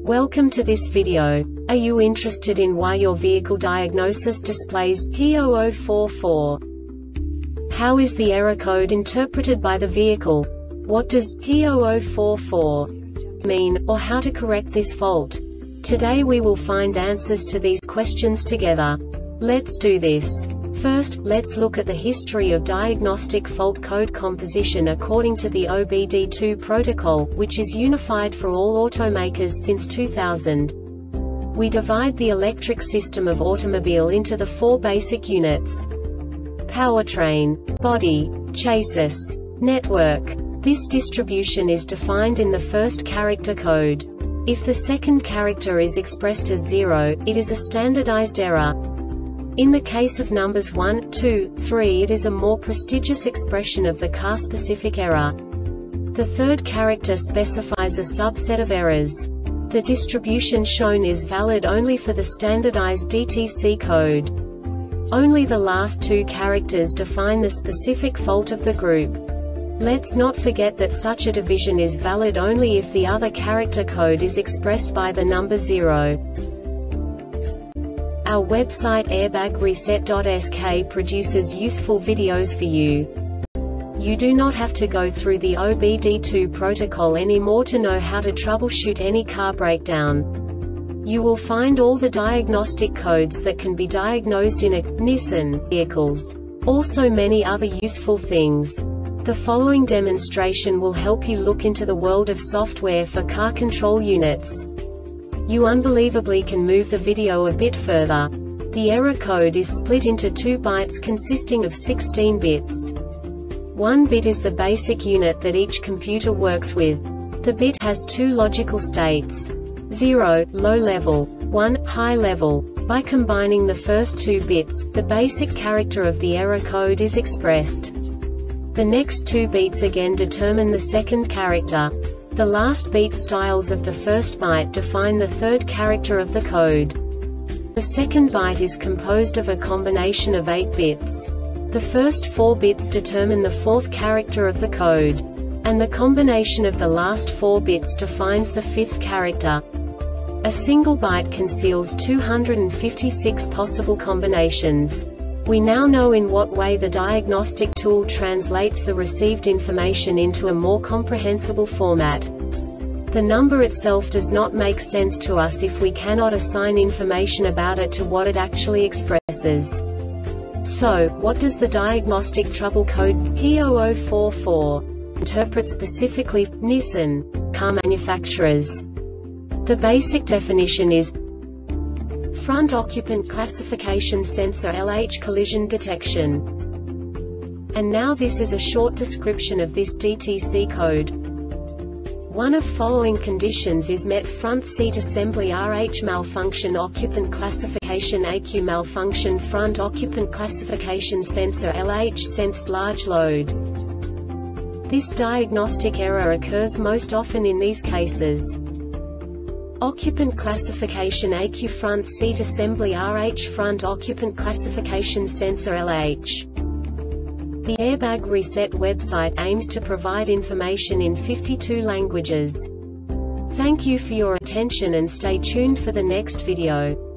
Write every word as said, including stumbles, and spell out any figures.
Welcome to this video. Are you interested in why your vehicle diagnosis displays P zero zero four four? How is the error code interpreted by the vehicle? What does P zero zero four four mean, or how to correct this fault? Today we will find answers to these questions together. Let's do this. First, let's look at the history of diagnostic fault code composition according to the O B D two protocol, which is unified for all automakers since two thousand. We divide the electric system of automobile into the four basic units: powertrain, body, chassis, network. This distribution is defined in the first character code. If the second character is expressed as zero, it is a standardized error. In the case of numbers one, two, three, it is a more prestigious expression of the car-specific error. The third character specifies a subset of errors. The distribution shown is valid only for the standardized D T C code. Only the last two characters define the specific fault of the group. Let's not forget that such a division is valid only if the other character code is expressed by the number zero. Our website airbag reset dot S K produces useful videos for you. You do not have to go through the O B D two protocol anymore to know how to troubleshoot any car breakdown. You will find all the diagnostic codes that can be diagnosed in a Nissan vehicles. Also many other useful things. The following demonstration will help you look into the world of software for car control units. You unbelievably can move the video a bit further. The error code is split into two bytes consisting of sixteen bits. One bit is the basic unit that each computer works with. The bit has two logical states: zero, low level, one, high level. By combining the first two bits, the basic character of the error code is expressed. The next two beats again determine the second character. The last beat styles of the first byte define the third character of the code. The second byte is composed of a combination of eight bits. The first four bits determine the fourth character of the code. And the combination of the last four bits defines the fifth character. A single byte conceals two hundred fifty-six possible combinations. We now know in what way the diagnostic tool translates the received information into a more comprehensible format. The number itself does not make sense to us if we cannot assign information about it to what it actually expresses. So, what does the diagnostic trouble code P zero zero four four interpret specifically for Nissan car manufacturers? The basic definition is Front Occupant Classification Sensor L H collision detection. And now this is a short description of this D T C code. One of following conditions is met: front seat assembly R H malfunction, occupant classification A Q malfunction, front occupant classification sensor L H sensed large load. This diagnostic error occurs most often in these cases: occupant classification A Q, front seat assembly R H, front occupant classification sensor L H. The Airbag Reset website aims to provide information in fifty-two languages. Thank you for your attention and stay tuned for the next video.